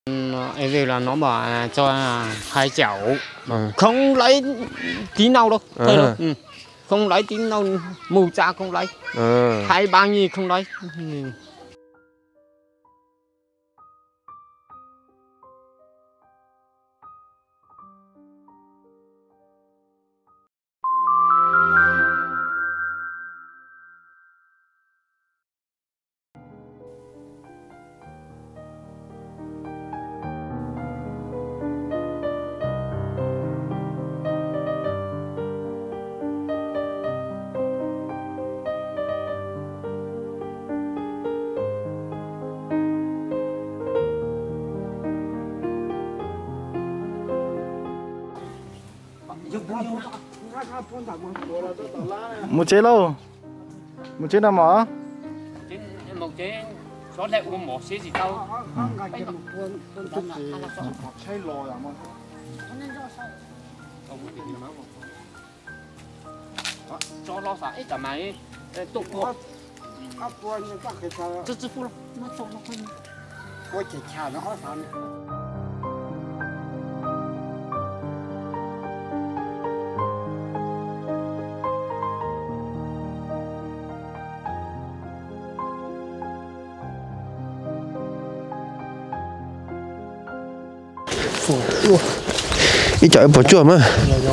Vì là nó bảo là cho hai chậu không lấy tí nào đâu thôi đâu. Không lấy tí nào, mù cha không lấy, hay bao nhiêu không lấy. Một chế lâu, một chế nào mỏ? Một chế số lệ của một chế gì đâu. Cho lo sợ ít cả máy tụ cuộc. Chứ phụ lắm, nó trông nó không. Có chỉ chả nó sao. Ý chọi bỏ chuột mà.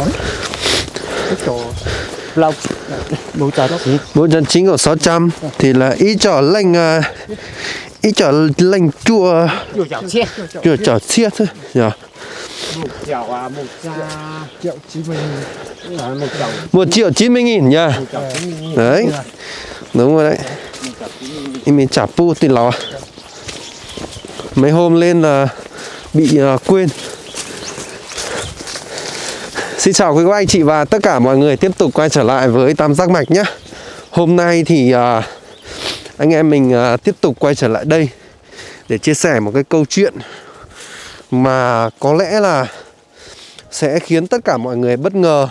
Lâu. Bố chả đó. Bố chân chính của 600 thì là ý chọi lành chua. Chua chảo xiết thôi. Dạ. Một chảo à, 1.090.000 nha. Đấy. Đúng rồi đấy. Mình chả pu thì lò. Mấy hôm lên là bị quên. Xin chào quý cô anh chị và tất cả mọi người tiếp tục quay trở lại với Tam Giác Mạch nhé. Hôm nay thì anh em mình tiếp tục quay trở lại đây để chia sẻ một cái câu chuyện mà có lẽ là sẽ khiến tất cả mọi người bất ngờ.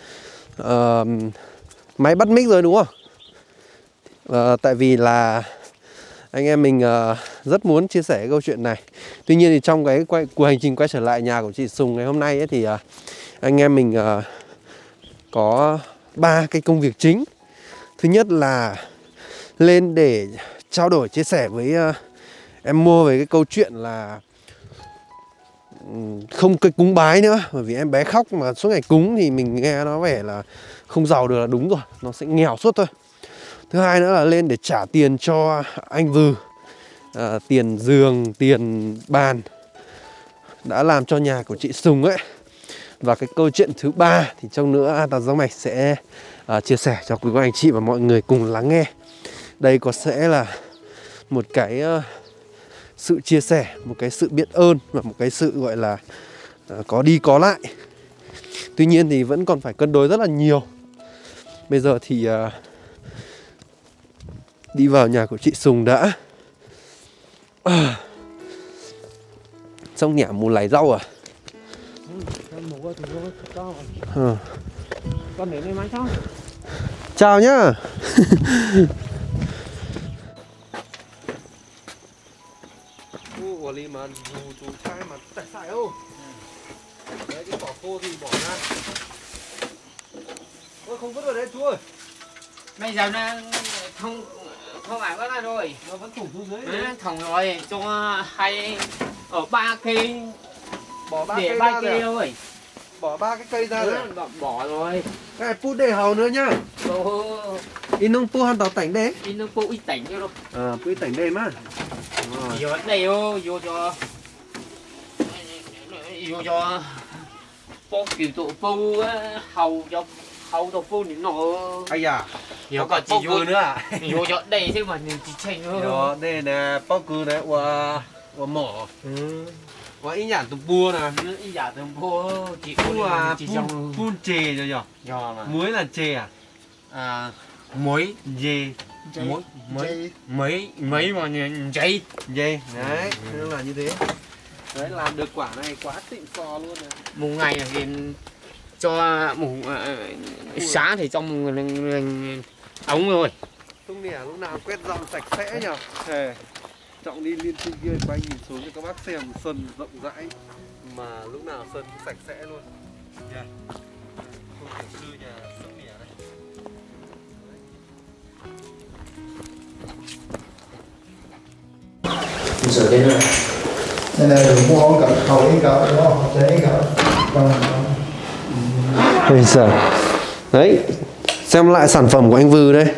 Máy bắt mic rồi đúng không? Tại vì là anh em mình rất muốn chia sẻ cái câu chuyện này. Tuy nhiên thì trong cái cuộc hành trình quay trở lại nhà của chị Sùng ngày hôm nay ấy, thì anh em mình có 3 cái công việc chính. Thứ nhất là lên để trao đổi chia sẻ với em Mua về cái câu chuyện là không cái cúng bái nữa. Bởi vì em bé khóc mà suốt ngày cúng thì mình nghe nó vẻ là không giàu được là đúng rồi. Nó sẽ nghèo suốt thôi. Thứ hai nữa là lên để trả tiền cho anh Vừ, tiền giường, tiền bàn đã làm cho nhà của chị Sùng ấy. Và cái câu chuyện thứ ba thì trong nữa Tam Giác Mạch sẽ chia sẻ cho quý cô anh chị và mọi người cùng lắng nghe. Đây có sẽ là một cái sự chia sẻ, một cái sự biết ơn và một cái sự gọi là có đi có lại. Tuy nhiên thì vẫn còn phải cân đối rất là nhiều. Bây giờ thì đi vào nhà của chị Sùng đã. Xong nhả mù lấy rau à? Con đến đây máy sao? Chào nhá. Của Lý mà dù chú trai mà tại sao không? Đấy cái bỏ khô thì bỏ ra. Ôi không vứt vào đấy chú ơi. Bây giờ nó không phải có ra rồi. Nó vẫn thủng xuống dưới. Thòng rồi cho hay ở 3 cây. Bỏ 3 để cây 3 ra cây rồi. thôi. Bỏ 3 cái cây ra rồi. Bỏ rồi. Cái này pu để hầu nữa nhá. In nông pu han tàu tảnh đấy. In nông pu ít tảnh đâu. Pu tảnh đây mà. Vô đây vô cho po kiểu tụ pu hầu tụ pu nó. Ai à? Có còn chỉ vô nữa à? Vô cho đây chứ mà nhìn chỉ chênh thôi. Đó, đây là po cừ đấy, và mỏ. Và ý nhản tụm bua nè. Ý giả tụm bua chỉ pun chè rồi nhở? Muối là chè à? Muối dê. Mấy mà dây đấy, nó là như thế. Đấy, làm được quả này quá xịn sò luôn này. Một ngày thì cho sáng thì trong ống rồi. Không nè, lúc nào quét dọn sạch sẽ nhở. Trọng đi lên trên kia quay nhìn xuống cho các bác xem sân rộng rãi mà lúc nào sân cũng sạch sẽ luôn. Yeah. Khu tiểu sư nhà sông Mỉa này. Rửa đến rồi. Đây là mua hỗn cỡ, hậu ý cỡ đúng không? Hậu ý cỡ. Bây giờ đấy, xem lại sản phẩm của anh Vư đây.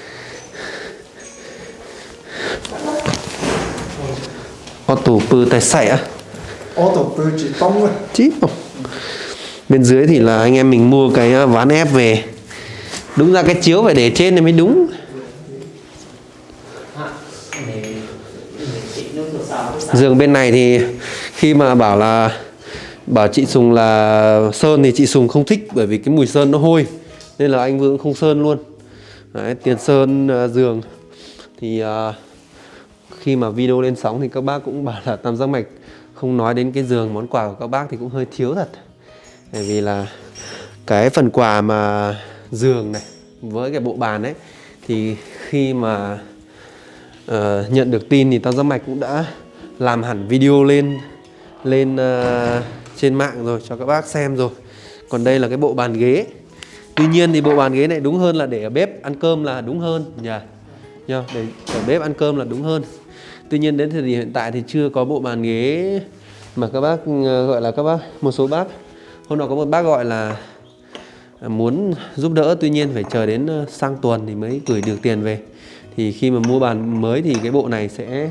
Ô tủ pư tay sảy á. Ô tủ pư chỉ tông thôi. Chíp không. Bên dưới thì là anh em mình mua cái ván ép về. Đúng ra cái chiếu phải để trên này mới đúng. Giường bên này thì khi mà bảo chị Sùng là sơn thì chị Sùng không thích, bởi vì cái mùi sơn nó hôi nên là anh Vương không sơn luôn. Đấy, tiền sơn giường thì khi mà video lên sóng thì các bác cũng bảo là Tam Giác Mạch không nói đến cái giường món quà của các bác thì cũng hơi thiếu thật. Bởi vì là cái phần quà mà giường này với cái bộ bàn ấy thì khi mà nhận được tin thì Tam Giác Mạch cũng đã làm hẳn video lên trên mạng rồi cho các bác xem rồi. Còn đây là cái bộ bàn ghế. Tuy nhiên thì bộ bàn ghế này đúng hơn là để ở bếp ăn cơm là đúng hơn nhỉ. Để ở bếp ăn cơm là đúng hơn. Tuy nhiên đến thời điểm hiện tại thì chưa có bộ bàn ghế mà các bác gọi là một số bác hôm nào có một bác gọi là muốn giúp đỡ, tuy nhiên phải chờ đến sang tuần thì mới gửi được tiền về. Thì khi mà mua bàn mới thì cái bộ này sẽ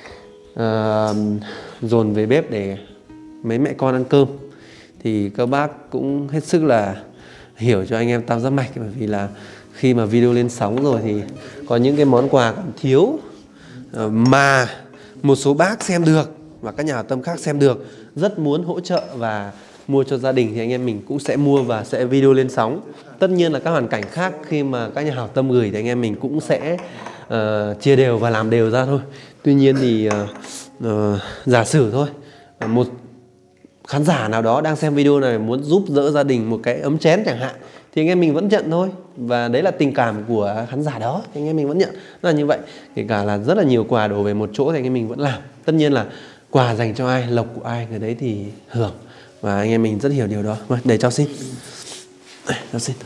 dồn về bếp để mấy mẹ con ăn cơm. Thì các bác cũng hết sức là hiểu cho anh em Tam Giác Mạch, bởi vì là khi mà video lên sóng rồi thì có những cái món quà còn thiếu mà một số bác xem được và các nhà hảo tâm khác xem được rất muốn hỗ trợ và mua cho gia đình thì anh em mình cũng sẽ mua và sẽ video lên sóng. Tất nhiên là các hoàn cảnh khác khi mà các nhà hảo tâm gửi thì anh em mình cũng sẽ chia đều và làm đều ra thôi. Tuy nhiên thì giả sử thôi, một khán giả nào đó đang xem video này muốn giúp đỡ gia đình một cái ấm chén chẳng hạn thì anh em mình vẫn nhận thôi. Và đấy là tình cảm của khán giả đó thì anh em mình vẫn nhận. Nó là như vậy. Kể cả là rất là nhiều quà đổ về một chỗ thì anh em mình vẫn làm. Tất nhiên là quà dành cho ai, lộc của ai người đấy thì hưởng. Và anh em mình rất hiểu điều đó. Để cháu xin. Cháu xin.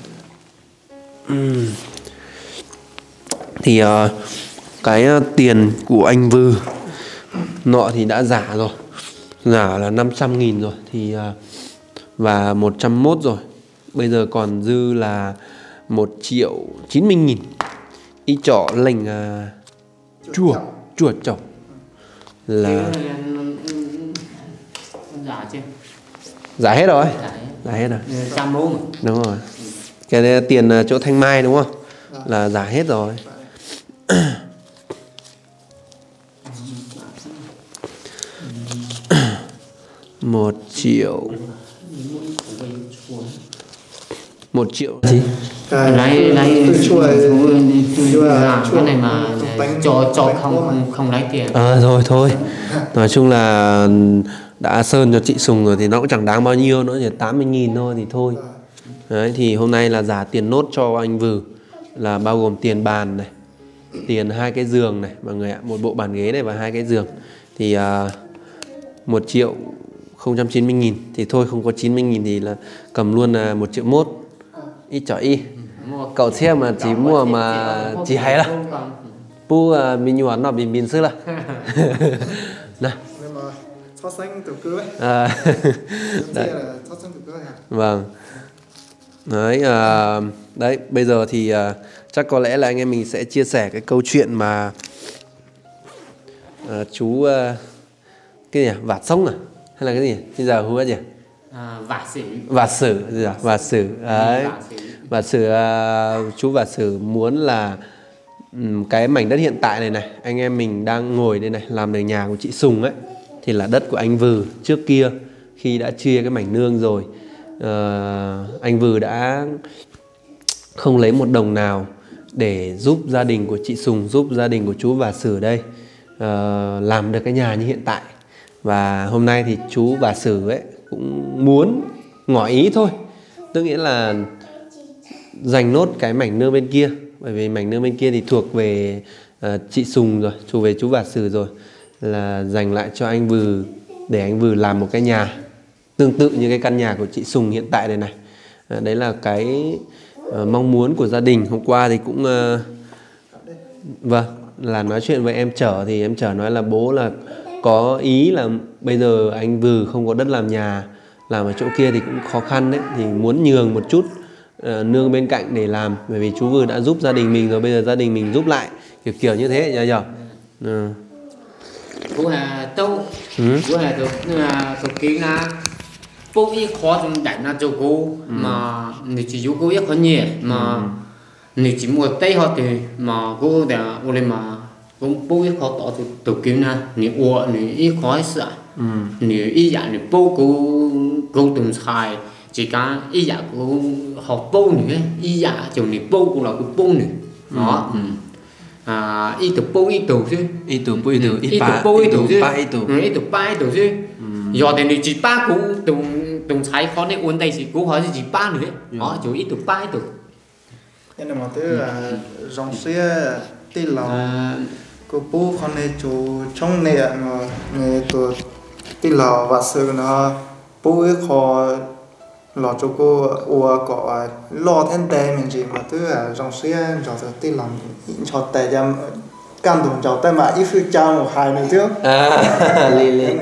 Thì cái tiền của anh Vư nọ thì đã giả rồi. Giả là 500.000 rồi thì và 101 rồi. Bây giờ còn dư là 1.090.000. Ý trọ lệnh chùa chồng là giả hết rồi. Giả hết rồi. Đúng rồi. Cái này là tiền chỗ Thanh Mai đúng không? Là giả hết rồi. Một triệu gì? Cái này mà cho không lấy tiền. Rồi thôi. Nói chung là đã sơn cho chị Sùng rồi thì nó cũng chẳng đáng bao nhiêu nữa, chỉ 80.000 thôi thì thôi. Đấy thì hôm nay là giả tiền nốt cho anh Vừ là bao gồm tiền bàn này, tiền 2 cái giường này mọi người ạ, một bộ bàn ghế này và 2 cái giường thì 1.090.000 thì thôi, không có 90.000 thì là cầm luôn là 1.1 triệu. Ít cho y cậu xem mà chỉ mua mà chỉ hay là pu mình nhuận nó bình sức là nè vâng đấy. Đấy bây giờ thì chắc có lẽ là anh em mình sẽ chia sẻ cái câu chuyện mà chú cái gì à? Vạt sông à hay là cái gì bây giờ hứa gì vạt sử đấy. Vạt sử chú Vạt sử muốn là cái mảnh đất hiện tại này anh em mình đang ngồi đây này làm đời nhà của chị Sùng ấy thì là đất của anh Vừ trước kia. Khi đã chia cái mảnh nương rồi anh Vừ đã không lấy một đồng nào để giúp gia đình của chị Sùng, giúp gia đình của chú Vạt sử đây làm được cái nhà như hiện tại. Và hôm nay thì chú Vạt sử ấy cũng muốn ngỏ ý thôi, tức nghĩa là dành nốt cái mảnh nương bên kia, bởi vì mảnh nương bên kia thì thuộc về chị Sùng rồi, thuộc về chú Vạt sử rồi. là dành lại cho anh Vừ để anh Vừ làm một cái nhà tương tự như cái căn nhà của chị Sùng hiện tại đây này. Đấy là cái mong muốn của gia đình. Hôm qua thì cũng vâng, là nói chuyện với em Trở thì em Trở nói là bố là có ý là bây giờ anh Vừ không có đất làm nhà, làm ở chỗ kia thì cũng khó khăn đấy, thì muốn nhường một chút nương bên cạnh để làm, bởi vì chú Vừ đã giúp gia đình mình rồi, bây giờ gia đình mình giúp lại, kiểu như thế nhỉ. Bố là đâu bố là tôi kiến là bố ít khó trong đánh là cho cô mà nếu chỉ giúp cô ít khó nhiều mà nếu chỉ một tay họ thì mà cô để ô lên mà cũng bố ít khó tỏ thì tôi kiến là nếu ua nếu ít khó sợ nếu ít dạng nếu bố cô từng xài chỉ cả ít dạng cô học bố nữa ít dạng chồng nếu bố cũng là cô bố nữa đó. Ít từ bố ít từ chứ ít từ bố ít từ ít bố ít từ chứ ít từ ba từ chứ giờ thì chỉ ba cũng từng sai khó nên uốn tay chỉ cũng hỏi chỉ ba nữa đó chủ ít từ ba từ nên là một thứ là dòng xe tí lò cô bố con này chủ trong này mà người tôi tí lò và sự nó bố ấy khó lò cho cô ua có lo thêm tè mình chỉ mà thứ là dòng xe cho tí lò cho tè cho can đồng cho tay mà ít phút trao một hai nữa trước lên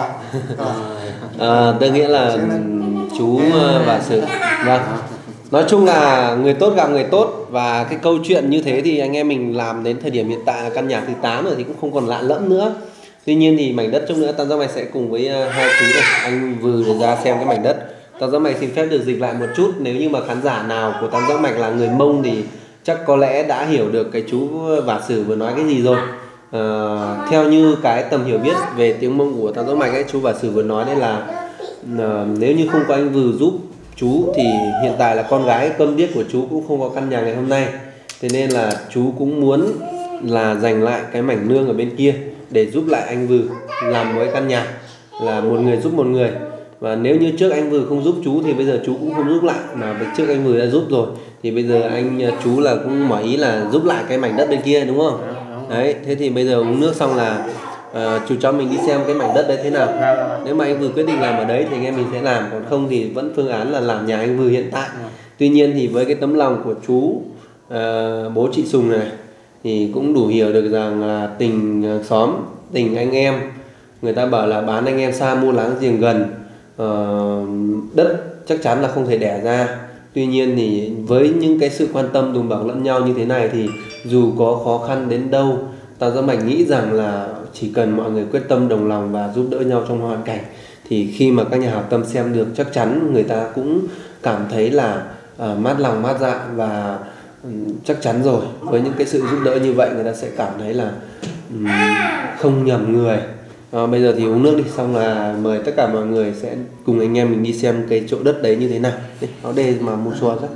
tôi nghĩa là chú và sự vâng. Nói chung là người tốt gặp người tốt, và cái câu chuyện như thế thì anh em mình làm đến thời điểm hiện tại là căn nhà thứ 8 rồi thì cũng không còn lạ lẫm nữa. Tuy nhiên thì mảnh đất chút nữa Tam Giác Mạch sẽ cùng với hai chú này, anh Vừ để ra xem cái mảnh đất. Tam Giác Mạch xin phép được dịch lại một chút, nếu như mà khán giả nào của Tam Giác Mạch là người Mông thì chắc có lẽ đã hiểu được cái chú Vả Sử vừa nói cái gì rồi. Theo như cái tầm hiểu biết về tiếng Mông của Tam Giác Mạch ấy, chú Vả Sử vừa nói đấy là nếu như không có anh Vừ giúp chú thì hiện tại là con gái câm điếc của chú cũng không có căn nhà ngày hôm nay. Thế nên là chú cũng muốn là giành lại cái mảnh nương ở bên kia để giúp lại anh Vừ làm một cái căn nhà, là một người giúp một người. Và nếu như trước anh Vừ không giúp chú thì bây giờ chú cũng không giúp lại, mà trước anh Vừ đã giúp rồi thì bây giờ chú là cũng mở ý là giúp lại cái mảnh đất bên kia, đúng không? Đấy, thế thì bây giờ uống nước xong là chú cho mình đi xem cái mảnh đất đấy thế nào. Nếu mà anh Vừ quyết định làm ở đấy thì anh em mình sẽ làm, còn không thì vẫn phương án là làm nhà anh Vừ hiện tại. Tuy nhiên thì với cái tấm lòng của chú bố chị Sùng này thì cũng đủ hiểu được rằng là tình xóm, tình anh em, người ta bảo là bán anh em xa mua láng giềng gần. Đất chắc chắn là không thể đẻ ra. Tuy nhiên thì với những cái sự quan tâm đùm bọc lẫn nhau như thế này thì dù có khó khăn đến đâu, Tam Giác Mạch nghĩ rằng là chỉ cần mọi người quyết tâm đồng lòng và giúp đỡ nhau trong hoàn cảnh thì khi mà các nhà hảo tâm xem được chắc chắn người ta cũng cảm thấy là mát lòng mát dạ, và chắc chắn rồi với những cái sự giúp đỡ như vậy người ta sẽ cảm thấy là không nhầm người. Bây giờ thì uống nước đi, xong là mời tất cả mọi người sẽ cùng anh em mình đi xem cái chỗ đất đấy như thế nào. Nó đây mà mua xua chắc.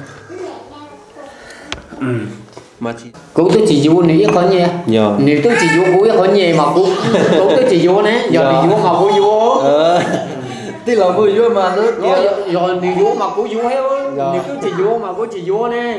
Mà chị cũng tôi chỉ vô nếu có nhẹ nếu tôi chỉ vô cũng có nhẹ mà cũng tôi chỉ vô đấy giờ thì vô mà cũng vô tí là vui vô mà nước giờ thì vô mà cũng vô hết nếu tôi chỉ vô mà cũng chỉ vô nè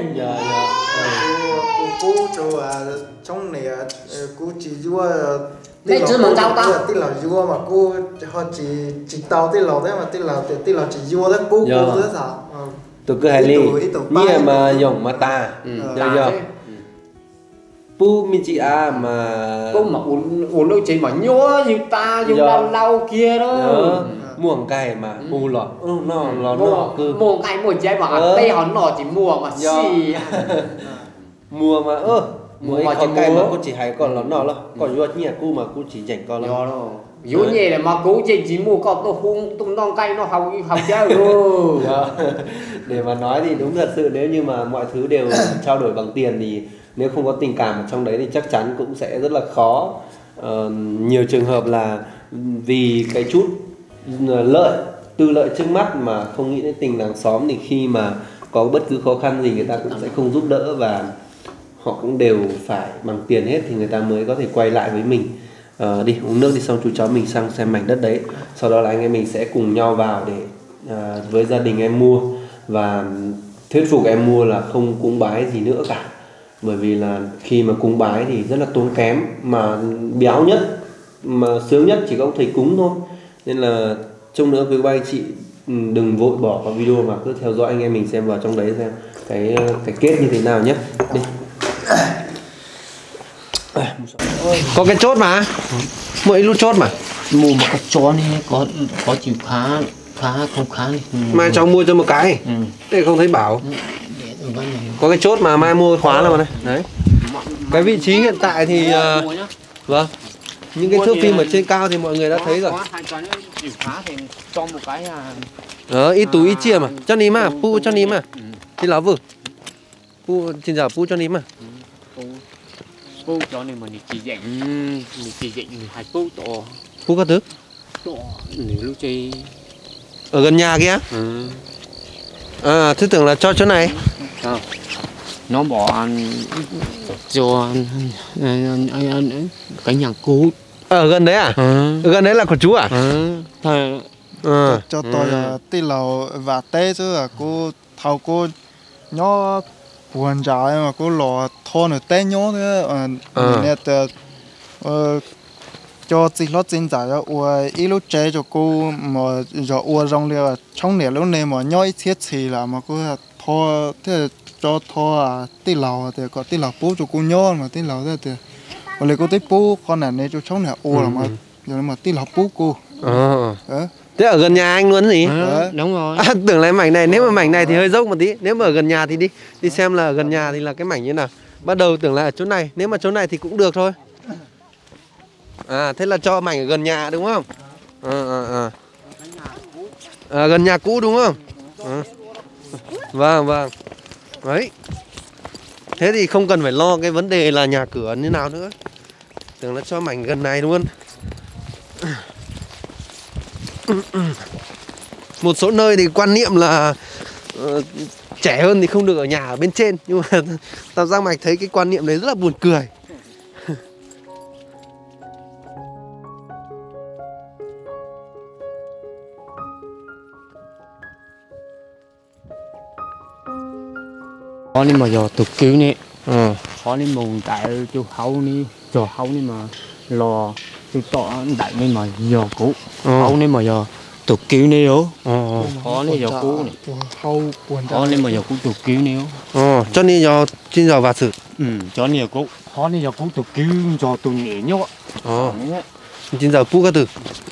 cô cho trong này cô chỉ vô đấy chứ mà tao tí là vô mà cô họ chỉ tao tí là đấy mà tí là chỉ vô đấy cô nữa sao tôi cứ hay đi như mà dùng mà ta giờ pu mình chị mà cô mà uống nước chỉ mà nhớ như ta như lâu kia đó muồng cày mà u lọ nó cứ muồng cày muồng trái mà đây họ nọ chỉ mua mà xì mua mà mới có cày mà cô chỉ hay còn nó nọ còn vô nhẹ cô mà cô chỉ dành con lo vô nhẹ là mà cô chỉ mua con nó hung tung non cay nó hầu chơi luôn. Để mà nói thì đúng thật sự nếu như mà mọi thứ đều trao đổi bằng tiền thì nếu không có tình cảm ở trong đấy thì chắc chắn cũng sẽ rất là khó. Nhiều trường hợp là vì cái chút tư lợi trước mắt mà không nghĩ đến tình làng xóm, thì khi mà có bất cứ khó khăn gì người ta cũng sẽ không giúp đỡ, và họ cũng đều phải bằng tiền hết thì người ta mới có thể quay lại với mình. Đi uống nước đi, xong chú cháu mình sang xem mảnh đất đấy, sau đó là anh em mình sẽ cùng nhau vào để với gia đình em mua và thuyết phục em mua là không cúng bái gì nữa cả. Bởi vì là khi mà cúng bái thì rất là tốn kém, mà béo nhất mà sướng nhất chỉ có ông thầy cúng thôi. Nên là trông nữa quý ba anh chị đừng vội bỏ vào video mà cứ theo dõi anh em mình xem vào trong đấy xem cái kết như thế nào nhé. Đi. Có cái chốt mà, mỗi lúc chốt mà. Mua một cái chó này có chịu khá không khá này. Mai cháu mua cho một cái. Thế không thấy bảo. Có cái chốt mà mai mua cái khóa là mà này. Đấy. Cái vị trí hiện tại thì vâng. Những cái thước phim ở trên cao thì mọi người đã thấy rồi. Ít túi ít chia mà. Cho ní mà, pu cho ní mà. Thì lão vừa. Pu xin chào pu cho ní mà. Pu cho ní mà chỉ dạy hai pu to. Pu có thứ. To lúc chơi ở gần nhà kia. À, thế tưởng là cho chỗ này. Nó bỏ ăn cho cái nhà cũ. Ở gần đấy à? Ở gần đấy là của chú à? Thôi cho tôi tí lầu và té chứ là cô thầu cô nó buồn trái mà cô lò thon ở té nhó thế nè cho chị nó chính giải rồi ít lúc chơi cho cô mà giờ uo rong liền trong nè lúc này mà nhói thiết gì là mà cô thò thế cho thò tí lầu thì có tí lầu bố cho cô nhó mà tí lầu thế thì rồi cô tí bố con này cho trong nè uo là mà giờ mà tí lầu bố cô. Thế ở gần nhà anh luôn gì? Đúng rồi. À, tưởng là mảnh này, nếu mà mảnh này thì hơi dốc một tí. Nếu mà ở gần nhà thì đi xem là ở gần nhà thì là cái mảnh như nào. Bắt đầu tưởng là ở chỗ này, nếu mà chỗ này thì cũng được thôi. À, thế là cho mảnh ở gần nhà đúng không? Gần nhà cũ đúng không? Vâng. Đấy. Thế thì không cần phải lo cái vấn đề là nhà cửa như nào nữa. Tưởng là cho mảnh gần này luôn. Một số nơi thì quan niệm là trẻ hơn thì không được ở nhà ở bên trên. Nhưng mà Tam Giác Mạch thấy cái quan niệm đấy rất là buồn cười. Khó nên mà giờ tục cứu nè. Khó nên mùng tại chỗ hậu nè. Chỗ hậu nên mà lò tôi tỏ đại nên mà giờ cũ. Hậu nên mà giờ tục cứu nè đó. Khó nên giờ cũ nè. Khó nên mà giờ cũ tục cứu nè. Cho nên giờ trên giờ vào sự. Cho nên giờ cũ. Khó nên giờ cũ tục cứu cho tôi nhẹ nhó. Trên giờ pu các từ.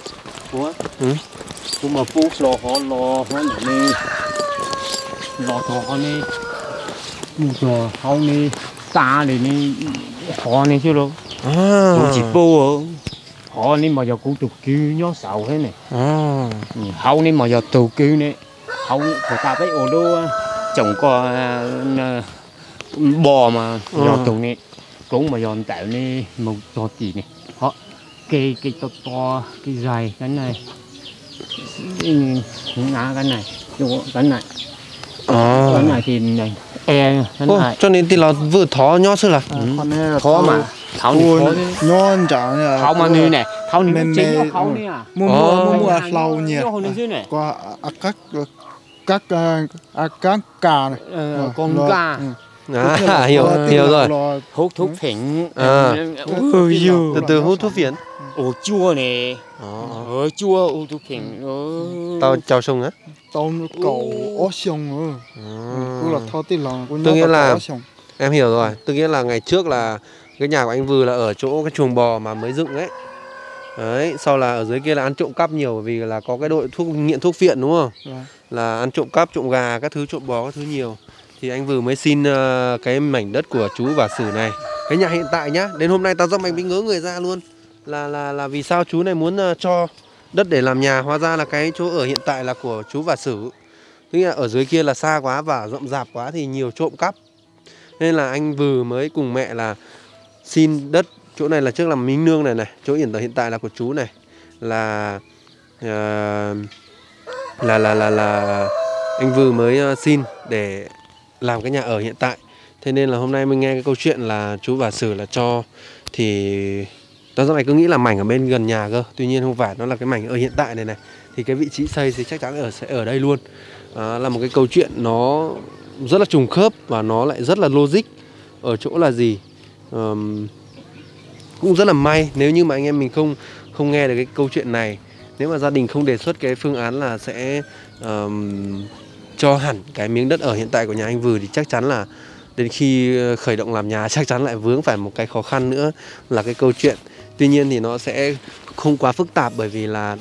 Tôi mà pu lò nè. Lò thọ nè. Giờ hậu nè. Ta này nè. Khó nè chứ đâu. Tôi chỉ pu họ nên mà giờ cũng tục kêu nhó sầu thế này. Hậu nên mà giờ tục kêu này. Hậu của ta thấy ô đô trồng có bò mà giờ tục này cũng mà giờ tạo nên một trò gì này. Họ cây to cái dài cái này ngã cái này cái này cái này thì này cái này. Cho nên thì là vừa thó nhó xưa là khó mà tháo nhon chẳng là tháo mà như này tháo như chính nó tháo nè mua lâu nhiều qua các cà này con gà hiểu rồi. Hút thuốc phiện từ hút thuốc phiện ồ chua nè chua ồ thuốc phiện tao chào sông á tao cầu ó sông cũng là thao tí lòng tôi nghĩa là em hiểu rồi, tôi nghĩa là ngày trước là cái nhà của anh Vừ là ở chỗ cái chuồng bò mà mới dựng ấy. Đấy, sau là ở dưới kia là ăn trộm cắp nhiều bởi vì là có cái đội nghiện thuốc phiện đúng không? Là ăn trộm cắp, trộm gà, các thứ trộm bò các thứ nhiều. Thì anh Vừ mới xin cái mảnh đất của chú Vả Sử này. Cái nhà hiện tại nhá, đến hôm nay Tam Giác Mạch bị ngớ người ra luôn. Là vì sao chú này muốn cho đất để làm nhà, hóa ra là cái chỗ ở hiện tại là của chú Vả Sử. Tức là ở dưới kia là xa quá và rậm rạp quá thì nhiều trộm cắp. Nên là anh Vừ mới cùng mẹ là xin đất. Chỗ này là trước là Mính Nương này, chỗ hiện tại là của chú này. Là anh Vừ mới xin để làm cái nhà ở hiện tại. Thế nên là hôm nay mình nghe cái câu chuyện là chú Vả Sử là cho. Thì Tam Giác Mạch cứ nghĩ là mảnh ở bên gần nhà cơ. Tuy nhiên không phải, nó là cái mảnh ở hiện tại này. Thì cái vị trí xây thì chắc chắn sẽ ở đây luôn. Là một cái câu chuyện nó rất là trùng khớp và nó lại rất là logic. Ở chỗ là gì? cũng rất là may nếu như mà anh em mình không nghe được cái câu chuyện này. Nếu mà gia đình không đề xuất cái phương án là sẽ cho hẳn cái miếng đất ở hiện tại của nhà anh Vừ thì chắc chắn là đến khi khởi động làm nhà chắc chắn lại vướng phải một cái khó khăn nữa là cái câu chuyện. Tuy nhiên thì nó sẽ không quá phức tạp, bởi vì là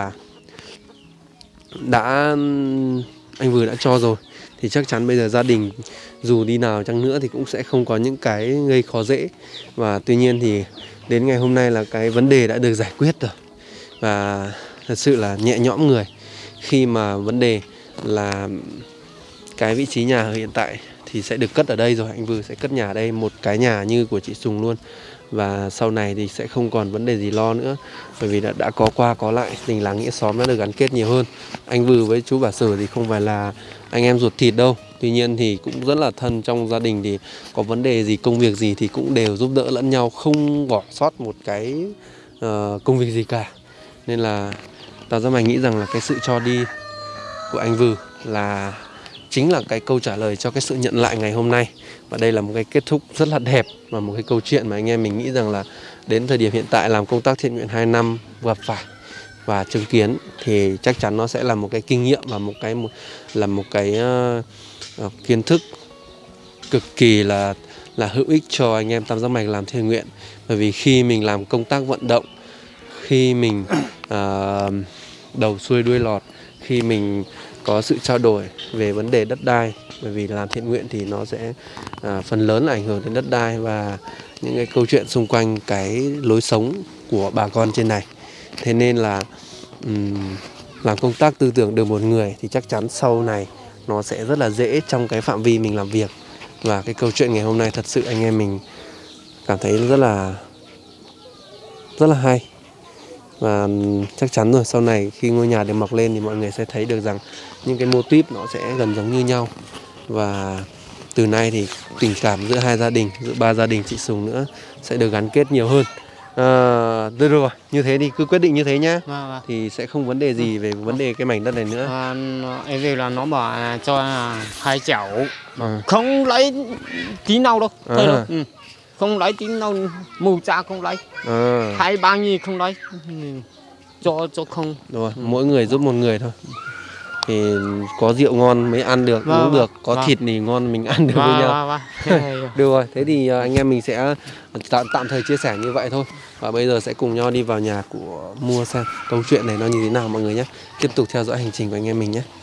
anh Vừ đã cho rồi thì chắc chắn bây giờ gia đình dù đi nào chăng nữa thì cũng sẽ không có những cái gây khó dễ. Và tuy nhiên thì đến ngày hôm nay là cái vấn đề đã được giải quyết rồi, và thật sự là nhẹ nhõm người khi mà vấn đề là cái vị trí nhà ở hiện tại thì sẽ được cất ở đây rồi. Anh Vừ sẽ cất nhà ở đây, một cái nhà như của chị Sùng luôn. Và sau này thì sẽ không còn vấn đề gì lo nữa, bởi vì đã có qua có lại, tình làng nghĩa xóm đã được gắn kết nhiều hơn. Anh Vừ với chú Bà Sở thì không phải là anh em ruột thịt đâu, tuy nhiên thì cũng rất là thân. Trong gia đình thì có vấn đề gì, công việc gì thì cũng đều giúp đỡ lẫn nhau, không bỏ sót một cái công việc gì cả. Nên là Tao rất mày nghĩ rằng là cái sự cho đi của anh Vừ là chính là cái câu trả lời cho cái sự nhận lại ngày hôm nay. Và đây là một cái kết thúc rất là đẹp, và một cái câu chuyện mà anh em mình nghĩ rằng là đến thời điểm hiện tại làm công tác thiện nguyện 2 năm gặp phải và chứng kiến thì chắc chắn nó sẽ là một cái kinh nghiệm và một cái kiến thức cực kỳ là hữu ích cho anh em Tam Giác Mạch làm thiện nguyện. Bởi vì khi mình làm công tác vận động, khi mình đầu xuôi đuôi lọt, khi mình có sự trao đổi về vấn đề đất đai, bởi vì làm thiện nguyện thì nó sẽ phần lớn là ảnh hưởng đến đất đai và những cái câu chuyện xung quanh cái lối sống của bà con trên này. Thế nên là làm công tác tư tưởng được một người thì chắc chắn sau này nó sẽ rất là dễ trong cái phạm vi mình làm việc. Và cái câu chuyện ngày hôm nay thật sự anh em mình cảm thấy rất là hay. Và chắc chắn rồi, sau này khi ngôi nhà được mọc lên thì mọi người sẽ thấy được rằng những cái mô típ nó sẽ gần giống như nhau. Và từ nay thì tình cảm giữa hai gia đình, giữa ba gia đình chị Sùng nữa sẽ được gắn kết nhiều hơn. Được rồi, như thế thì cứ quyết định như thế nhá. Thì sẽ không vấn đề gì về vấn đề cái mảnh đất này nữa. Em về là nó bảo cho hai cháu không lấy tí nào đâu. Thôi đâu. Không lấy tí nào, mù cha không lấy. Hai ba nghìn không lấy. Cho không. Rồi, mỗi người giúp một người thôi. Thì có rượu ngon mới ăn được, uống được, có thịt thì ngon mình ăn được với nhau. Được rồi, thế thì anh em mình sẽ tạm thời chia sẻ như vậy thôi. Và bây giờ sẽ cùng nhau đi vào nhà của Mua xem câu chuyện này nó như thế nào mọi người nhé. Tiếp tục theo dõi hành trình của anh em mình nhé.